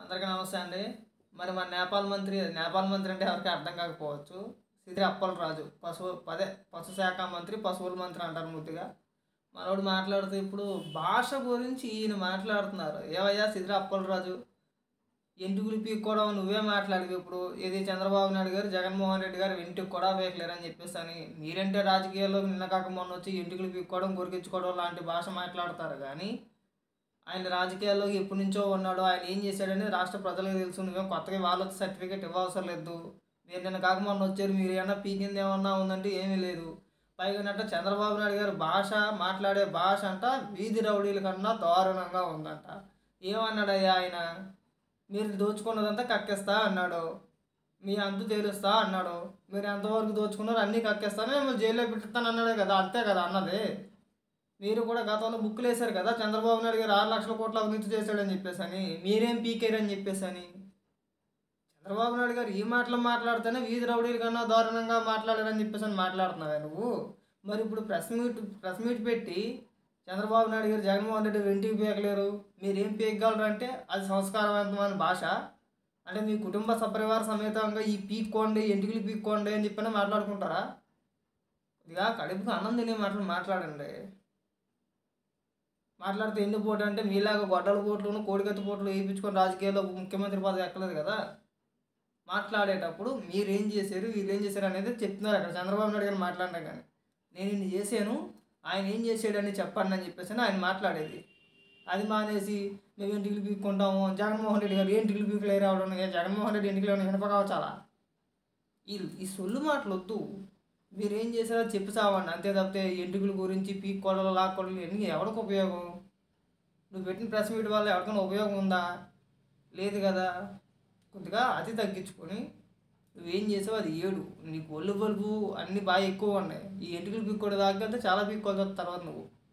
అందరికీ నమస్తే అండి. మరి మన నేపాల్ మంత్రి అంటే ఎవరికి అర్థం కాకపోవచ్చు. సిద్రి అప్పలరాజు పశు శాఖ మంత్రి, పశువుల మంత్రి అంటారు ముద్దుగా. మనోడు మాట్లాడుతూ ఇప్పుడు భాష గురించి ఈయన మాట్లాడుతున్నారు. ఏవయ్యా సిద్రి అప్పలరాజు, ఎంటుకులు పీక్కోవడం నువ్వే మాట్లాడవు ఇప్పుడు. ఇది చంద్రబాబు నాయుడు గారు, జగన్మోహన్ రెడ్డి గారు వెంట్రుకు కూడా పీకలేరని చెప్పేసి అని. మీరంటే రాజకీయాల్లో నిన్న కాక మొన్న వచ్చి ఎంటుకులు పీక్కోవడం, గురికించుకోవడం లాంటి భాష మాట్లాడతారు కానీ ఆయన రాజకీయాల్లోకి ఎప్పటి నుంచో ఉన్నాడు. ఆయన ఏం చేశాడని రాష్ట్ర ప్రజలకు తెలుసు. నువ్వేం కొత్తగా వాళ్ళకి సర్టిఫికేట్ ఇవ్వవసరం లేదు. మీరు నిన్న కాక మొన్న వచ్చారు, మీరు ఏమన్నా పీకింది ఏమన్నా ఉందంటే ఏమీ లేదు. పైగా నట్ట చంద్రబాబు నాయుడు గారు మాట్లాడే భాష అంట వీధి రౌడీల కన్నా దారుణంగా ఉందంట. ఏమన్నాడయ్యా ఆయన? మీరు దోచుకున్నదంతా కక్కేస్తా అన్నాడు. మీ అంతు తేలుస్తా అన్నాడు. మీరు ఎంతవరకు దోచుకున్నారు అన్నీ కక్కేస్తాను, మిమ్మల్ని జైల్లో పెట్టిస్తాను అన్నాడే కదా. అంతే కదా అన్నది. మీరు కూడా గతంలో బుక్కులు వేశారు కదా, చంద్రబాబు నాయుడు గారు 6 లక్షల కోట్ల అవినీతి చేశాడని చెప్పేసి అని. మీరేం పీకేరని చెప్పేసి అని. చంద్రబాబు నాయుడు గారు ఈ మాటలు మాట్లాడితేనే వీధి రౌడీల కన్నా దారుణంగా మాట్లాడారని చెప్పేసి అని మాట్లాడుతున్నావా నువ్వు? మరి ఇప్పుడు ప్రెస్ మీట్ పెట్టి చంద్రబాబు నాయుడు గారు, జగన్మోహన్ రెడ్డి వెంటికి పీకలేరు, మీరేం పీకగలరు అంటే అది సంస్కారవంతమైన భాష అంటే మీ కుటుంబ సపరివార సమేతంగా ఈ పీక్కోండి, ఎంటికలు పీక్కోండి అని చెప్పని మాట్లాడుకుంటారా? ఇదిగా కడుపుకు అన్నం తినే మాటలు మాట్లాడండి. మాట్లాడితే ఎన్ని పోటీ అంటే మీలాగా గొడ్డల పోట్లను, కోడికత్తి పోట్లు వేయించుకొని రాజకీయాల్లో ముఖ్యమంత్రి పదవి ఎక్కలేదు కదా. మాట్లాడేటప్పుడు మీరేం చేశారు, వీళ్ళేం చేశారు అనేది చెప్తున్నారు అక్కడ. చంద్రబాబు నాయుడు గారు మాట్లాడినా కానీ నేను ఇన్ని చేశాను, ఆయన ఏం చేసాడని చెప్పండి అని చెప్పేసి ఆయన మాట్లాడేది. అది మానేసి మేము ఇంటికి పీక్కుంటాము, జగన్మోహన్ రెడ్డి గారు ఏంటికి పీకులు రావడం, జగన్మోహన్ రెడ్డి ఇంటికి వినపకావచ్చాలా? ఈ సొల్లు మాటలు వద్దు. మీరేం చేశారో చెప్పి సావండి. అంతే తప్పితే ఎంటుకల గురించి పీక్కోడలు, లాక్కోడలు ఇవన్నీ ఎవరికి ఉపయోగం? నువ్వు పెట్టిన ప్రెస్ మీట్ వల్ల ఎవరికైనా ఉపయోగం ఉందా? లేదు కదా. కొద్దిగా అతి తగ్గించుకొని నువ్వేం చేసావు అది ఏడు. నీకు ఒళ్ళు బలుపు అన్నీ బాగా ఎక్కువ ఉన్నాయి. ఈ ఎంటుకలు పీక్కోవడం దాకా చాలా పీక్కోవాలి తర్వాత నువ్వు.